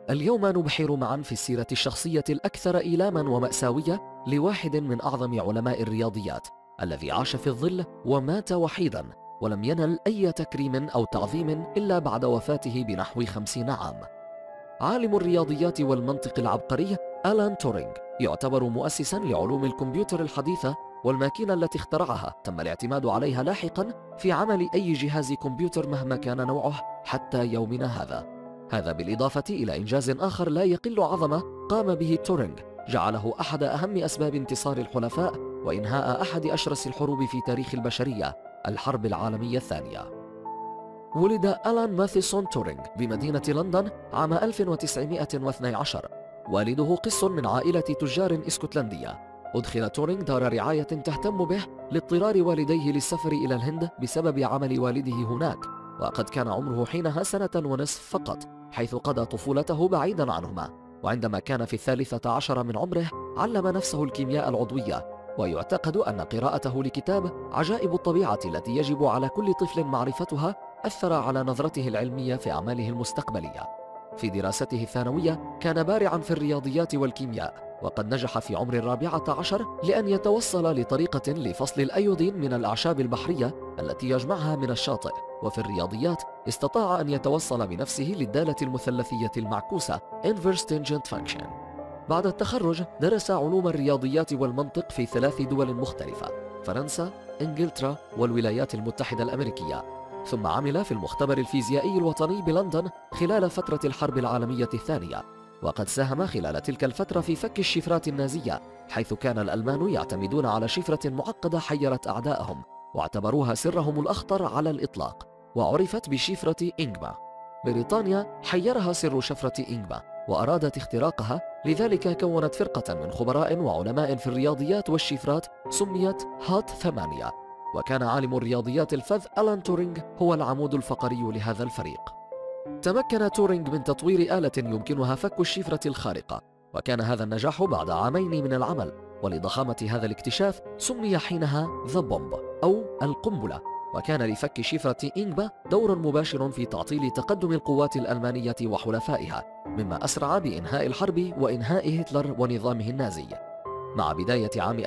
اليوم نبحر معا في السيرة الشخصية الأكثر إيلاما ومأساوية لواحد من أعظم علماء الرياضيات، الذي عاش في الظل ومات وحيدا ولم ينل أي تكريم أو تعظيم إلا بعد وفاته بنحو 50 عام. عالم الرياضيات والمنطق العبقري آلان تورينغ يعتبر مؤسسا لعلوم الكمبيوتر الحديثة، والماكينة التي اخترعها تم الاعتماد عليها لاحقا في عمل أي جهاز كمبيوتر مهما كان نوعه حتى يومنا هذا بالإضافة إلى إنجاز آخر لا يقل عظمة قام به تورينغ، جعله أحد أهم أسباب انتصار الحلفاء وإنهاء أحد أشرس الحروب في تاريخ البشرية، الحرب العالمية الثانية. ولد آلان ماثيسون تورينغ بمدينة لندن عام 1912. والده قس من عائلة تجار اسكتلندية. أدخل تورينغ دار رعاية تهتم به لاضطرار والديه للسفر إلى الهند بسبب عمل والده هناك، وقد كان عمره حينها 1.5 سنين فقط، حيث قضى طفولته بعيدا عنهما. وعندما كان في 13 من عمره علم نفسه الكيمياء العضوية، ويعتقد أن قراءته لكتاب عجائب الطبيعة التي يجب على كل طفل معرفتها أثر على نظرته العلمية في أعماله المستقبلية. في دراسته الثانوية كان بارعا في الرياضيات والكيمياء، وقد نجح في عمر 14 لأن يتوصل لطريقة لفصل الأيودين من الأعشاب البحرية التي يجمعها من الشاطئ. وفي الرياضيات استطاع أن يتوصل بنفسه للدالة المثلثية المعكوسة Inverse Tangent Function. بعد التخرج درس علوم الرياضيات والمنطق في 3 دول مختلفة: فرنسا، إنجلترا، والولايات المتحدة الأمريكية. ثم عمل في المختبر الفيزيائي الوطني بلندن خلال فترة الحرب العالمية الثانية، وقد ساهم خلال تلك الفترة في فك الشفرات النازية، حيث كان الألمان يعتمدون على شفرة معقدة حيرت أعداءهم واعتبروها سرهم الأخطر على الإطلاق، وعرفت بشفرة إنجما. بريطانيا حيرها سر شفرة إنجما وأرادت اختراقها، لذلك كونت فرقة من خبراء وعلماء في الرياضيات والشفرات سميت هات 8. وكان عالم الرياضيات الفذ آلان تورينغ هو العمود الفقري لهذا الفريق. تمكن تورينغ من تطوير آلة يمكنها فك الشفرة الخارقة، وكان هذا النجاح بعد عامين من العمل، ولضخامة هذا الاكتشاف سمي حينها ذا بومب أو القنبلة. وكان لفك شفرة إنجما دور مباشر في تعطيل تقدم القوات الألمانية وحلفائها، مما أسرع بإنهاء الحرب وإنهاء هتلر ونظامه النازي. مع بداية عام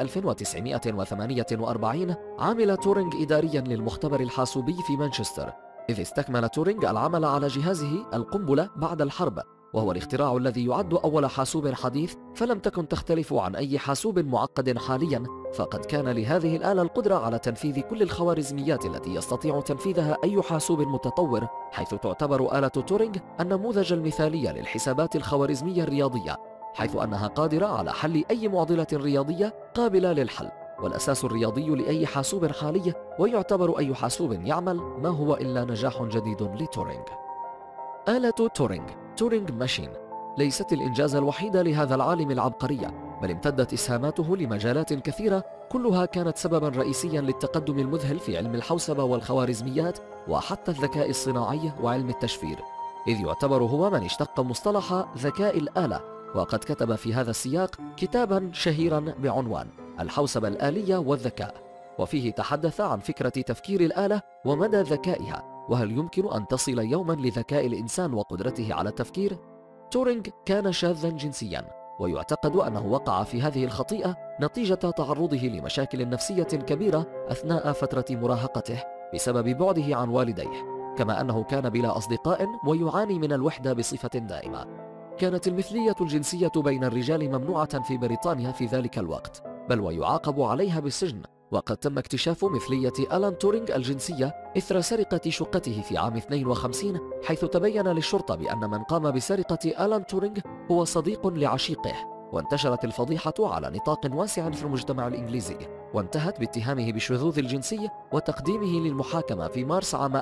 1948 عمل تورينغ إداريا للمختبر الحاسوبي في مانشستر، إذ استكمل تورينغ العمل على جهازه القنبلة بعد الحرب، وهو الاختراع الذي يعد أول حاسوب حديث، فلم تكن تختلف عن أي حاسوب معقد حاليا، فقد كان لهذه الآلة القدرة على تنفيذ كل الخوارزميات التي يستطيع تنفيذها أي حاسوب متطور، حيث تعتبر آلة تورينغ النموذج المثالي للحسابات الخوارزمية الرياضية، حيث أنها قادرة على حل أي معضلة رياضية قابلة للحل، والأساس الرياضي لأي حاسوب حالي، ويعتبر أي حاسوب يعمل ما هو إلا نجاح جديد لتورينغ. آلة تورينغ ماشين ليست الإنجاز الوحيد لهذا العالم العبقري، بل امتدت إسهاماته لمجالات كثيرة كلها كانت سببا رئيسيا للتقدم المذهل في علم الحوسبة والخوارزميات وحتى الذكاء الصناعي وعلم التشفير، إذ يعتبر هو من اشتق مصطلح ذكاء الآلة، وقد كتب في هذا السياق كتابا شهيرا بعنوان الحوسبة الآلية والذكاء، وفيه تحدث عن فكرة تفكير الآلة ومدى ذكائها، وهل يمكن أن تصل يوما لذكاء الإنسان وقدرته على التفكير؟ تورينغ كان شاذا جنسيا، ويعتقد أنه وقع في هذه الخطيئة نتيجة تعرضه لمشاكل نفسية كبيرة أثناء فترة مراهقته بسبب بعده عن والديه، كما أنه كان بلا أصدقاء ويعاني من الوحدة بصفة دائمة. كانت المثلية الجنسية بين الرجال ممنوعة في بريطانيا في ذلك الوقت، بل ويعاقب عليها بالسجن، وقد تم اكتشاف مثلية آلان تورينغ الجنسية إثر سرقة شقته في عام 52، حيث تبين للشرطة بأن من قام بسرقة آلان تورينغ هو صديق لعشيقه، وانتشرت الفضيحة على نطاق واسع في المجتمع الإنجليزي، وانتهت باتهامه بالشذوذ الجنسي وتقديمه للمحاكمة في مارس عام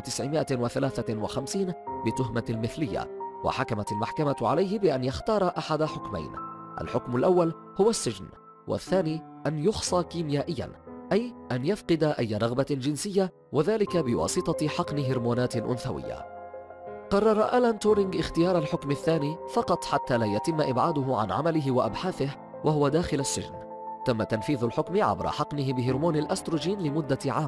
1953 بتهمة المثلية، وحكمت المحكمة عليه بأن يختار أحد حكمين: الحكم الأول هو السجن، والثاني أن يخصى كيميائيا، أي أن يفقد أي رغبة جنسية، وذلك بواسطة حقن هرمونات أنثوية. قرر آلان تورينغ اختيار الحكم الثاني فقط حتى لا يتم إبعاده عن عمله وأبحاثه وهو داخل السجن. تم تنفيذ الحكم عبر حقنه بهرمون الأستروجين لمدة عام،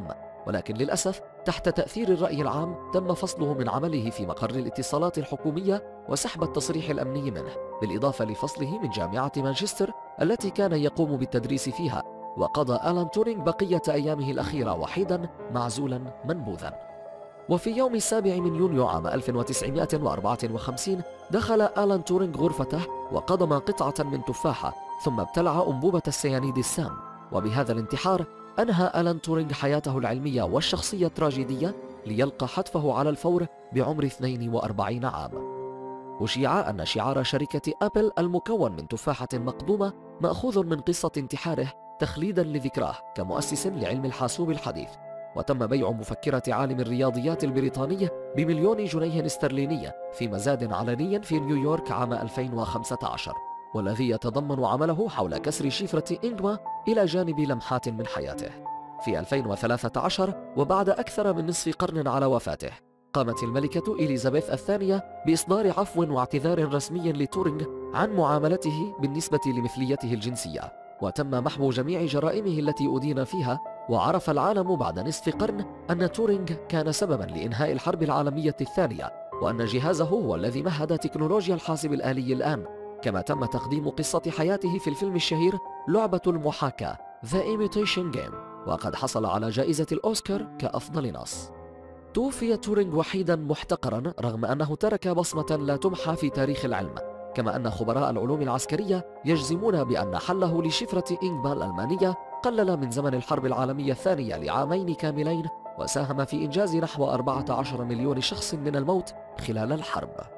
ولكن للأسف تحت تأثير الرأي العام تم فصله من عمله في مقر الاتصالات الحكومية وسحب التصريح الأمني منه، بالإضافة لفصله من جامعة مانشستر التي كان يقوم بالتدريس فيها. وقضى ألان تورينغ بقية أيامه الأخيرة وحيدا معزولا منبوذا. وفي يوم 7 من يونيو عام 1954 دخل ألان تورينغ غرفته وقضم قطعة من تفاحة ثم ابتلع أنبوبة السيانيد السام. وبهذا الانتحار أنهى ألان تورينغ حياته العلمية والشخصية التراجيدية ليلقى حتفه على الفور بعمر 42 عام. أشيع أن شعار شركة أبل المكون من تفاحة مقضومة مأخوذ من قصة انتحاره تخليدا لذكراه كمؤسس لعلم الحاسوب الحديث. وتم بيع مفكرة عالم الرياضيات البريطاني ب1,000,000 جنيه استرليني في مزاد علني في نيويورك عام 2015، والذي يتضمن عمله حول كسر شفرة إنجما إلى جانب لمحات من حياته. في 2013 وبعد أكثر من نصف قرن على وفاته، قامت الملكة إليزابيث الثانية بإصدار عفو واعتذار رسمي لتورينغ عن معاملته بالنسبة لمثليته الجنسية، وتم محو جميع جرائمه التي أدين فيها. وعرف العالم بعد نصف قرن أن تورينغ كان سبباً لإنهاء الحرب العالمية الثانية، وأن جهازه هو الذي مهد تكنولوجيا الحاسب الآلي الآن. كما تم تقديم قصة حياته في الفيلم الشهير لعبة المحاكاة The Imitation Game، وقد حصل على جائزة الأوسكار كأفضل نص. توفي تورينغ وحيداً محتقراً رغم أنه ترك بصمة لا تمحى في تاريخ العلم. كما أن خبراء العلوم العسكرية يجزمون بأن حله لشفرة إنجما الألمانية قلل من زمن الحرب العالمية الثانية لعامين كاملين، وساهم في إنجاز نحو 14 مليون شخص من الموت خلال الحرب.